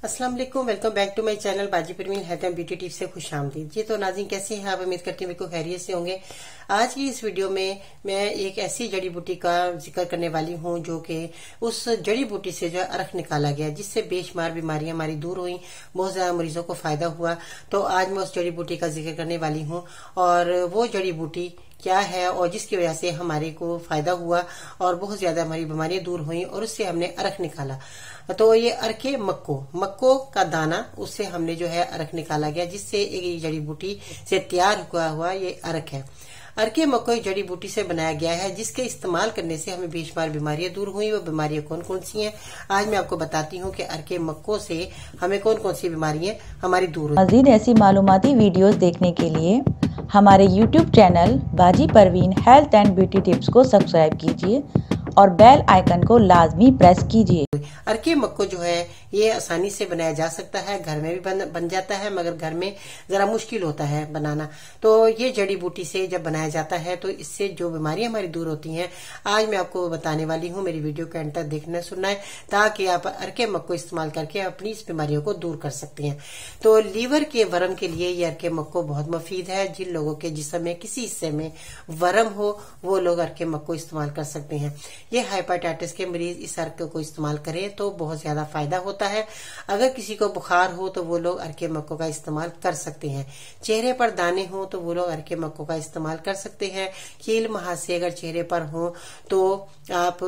अस्सलाम वालेकुम, welcome back to my channel Baji Parveen health and beauty tips से खुश आमदीद। जी तो नाज़रीन, कैसे हैं आप? उम्मीद करती हूँ बिल्कुल खैरियत से होंगे। आज की इस वीडियो में मैं एक ऐसी जड़ी बूटी का जिक्र करने वाली हूँ जो कि उस जड़ी बूटी से जो अरख निकाला गया, जिससे बेशुमार बीमारियां हमारी दूर हुई, बहुत ज्यादा मरीजों को फायदा हुआ। तो आज मैं उस जड़ी बूटी का जिक्र करने वाली हूँ और वो जड़ी बूटी क्या है और जिसकी वजह से हमारे को फायदा हुआ और बहुत ज्यादा हमारी बीमारियां दूर हुई और उससे हमने अरख निकाला। तो ये अरखे मक्को का दाना, उससे हमने जो है अरख निकाला गया, जिससे एक जड़ी बूटी से तैयार हुआ ये अरख है। अरखे मक्को एक जड़ी बूटी से बनाया गया है, जिसके इस्तेमाल करने से हमें बेशुमार बीमारियां दूर हुई। वो बीमारियां कौन कौन सी हैं, आज मैं आपको बताती हूँ कि अरखे मक्को से हमें कौन कौन सी बीमारियां हमारी दूर हुई। मज़ीद ऐसी मालूमाती वीडियोस देखने के लिए हमारे YouTube channel Baji Parveen health and beauty tips को सब्सक्राइब कीजिए और बेल आइकन को लाजमी प्रेस कीजिए। अरखे मक्को जो है ये आसानी से बनाया जा सकता है, घर में भी बन जाता है, मगर घर में जरा मुश्किल होता है बनाना। तो ये जड़ी बूटी से जब बनाया जाता है तो इससे जो बीमारियां हमारी दूर होती हैं, आज मैं आपको बताने वाली हूँ। मेरी वीडियो के अंत तक देखना सुनना है, ताकि आप अरखे मक्को इस्तेमाल करके अपनी इस बीमारियों को दूर कर सकते हैं। तो लीवर के वर्म के लिए ये अरखे मक्को बहुत मुफीद है। जिन लोगों के जिस्म में किसी हिस्से में वर्म हो, वो लोग अरखे मक्को इस्तेमाल कर सकते हैं। ये हाइपेटाइटिस के मरीज इस अरखे को इस्तेमाल करें तो बहुत ज्यादा फायदा होता है। अगर किसी को बुखार हो तो वो लोग अरखे मक्को का इस्तेमाल कर सकते हैं। चेहरे पर दाने हो तो वो लोग अरखे मक्को का इस्तेमाल कर सकते हैं। कील मुहासे अगर चेहरे पर हो तो आप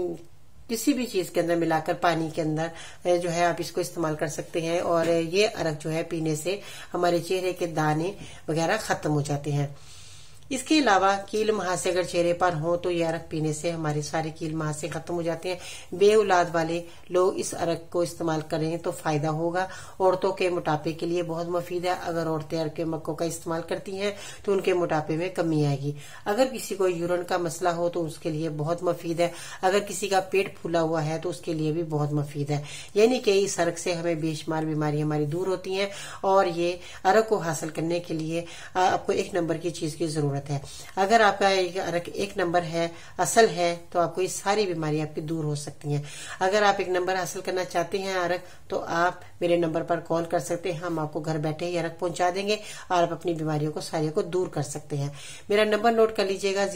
किसी भी चीज के अंदर मिलाकर, पानी के अंदर जो है आप इसको इस्तेमाल कर सकते हैं और ये अरख जो है पीने से हमारे चेहरे के दाने वगैरह खत्म हो जाते हैं। इसके अलावा कील मुहासे अगर चेहरे पर हो तो ये अरख पीने से हमारे सारे कील मुहासे खत्म हो जाते हैं। बेऔलाद वाले लोग इस अरख को इस्तेमाल करें तो फायदा होगा। औरतों के मोटापे के लिए बहुत मुफीद है। अगर औरतें अरखे मक्को का इस्तेमाल करती हैं तो उनके मोटापे में कमी आएगी। अगर किसी को यूरिन का मसला हो तो उसके लिए बहुत मुफीद है। अगर किसी का पेट फूला हुआ है तो उसके लिए भी बहुत मुफीद है। यानी कि इस अरख से हमें बेशुमार बीमारियां हमारी दूर होती हैं और ये अरख को हासिल करने के लिए आपको एक नंबर की चीज की जरूरत है। अगर आपका अरख एक नंबर है, असल है, तो आपको ये सारी बीमारियां आपकी दूर हो सकती हैं। अगर आप एक नंबर हासिल करना चाहते हैं अरख, तो आप मेरे नंबर पर कॉल कर सकते हैं। हम आपको घर बैठे ही अरख पहुंचा देंगे और आप अपनी बीमारियों को सारी को दूर कर सकते हैं। मेरा नंबर नोट कर लीजिएगा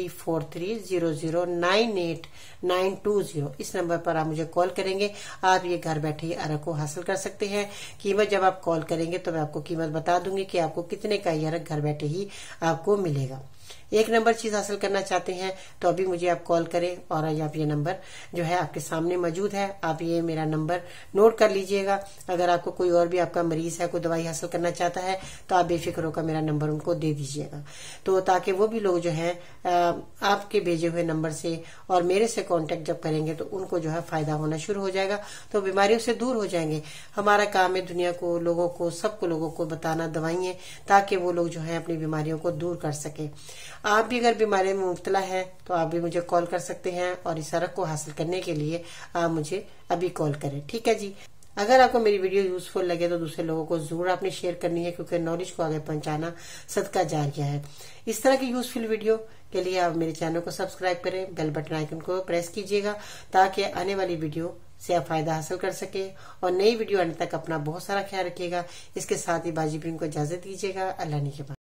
034300989920। इस नंबर पर आप मुझे कॉल करेंगे, आप ये घर बैठे ही अरख को हासिल कर सकते हैं। कीमत जब आप कॉल करेंगे तो मैं आपको कीमत बता दूंगी कि आपको कितने का ये अरख घर बैठे ही आपको मिलेगा। एक नंबर चीज हासिल करना चाहते हैं तो अभी मुझे आप कॉल करें और आप ये नंबर जो है आपके सामने मौजूद है, आप ये मेरा नंबर नोट कर लीजिएगा। अगर आपको कोई और भी आपका मरीज है, कोई दवाई हासिल करना चाहता है, तो आप बेफिक्र होकर मेरा नंबर उनको दे दीजिएगा, तो ताकि वो भी लोग जो है आपके भेजे हुए नंबर से और मेरे से कांटेक्ट जब करेंगे तो उनको जो है फायदा होना शुरू हो जाएगा, तो बीमारियों से दूर हो जाएंगे। हमारा काम है दुनिया को, लोगों को, सबको लोगों को बताना दवाइयां, ताकि वो लोग जो है अपनी बीमारियों को दूर कर सके। आप भी अगर बीमारी में मुब्तला है तो आप भी मुझे कॉल कर सकते हैं और इस अरख को हासिल करने के लिए आप मुझे अभी कॉल करें। ठीक है जी। अगर आपको मेरी वीडियो यूजफुल लगे तो दूसरे लोगों को जरूर आपने शेयर करनी है, क्योंकि नॉलेज को आगे पहुंचाना सदका जारिया है। इस तरह की यूजफुल वीडियो के लिए आप मेरे चैनल को सब्सक्राइब करें, बेल बटन आइकन को प्रेस कीजिएगा, ताकि आने वाली वीडियो से आप फायदा हासिल कर सके। और नई वीडियो आने तक अपना बहुत सारा ख्याल रखिएगा। इसके साथ ही बाजी परवीन को इजाजत दीजिएगा। अल्लाह ने के बाद।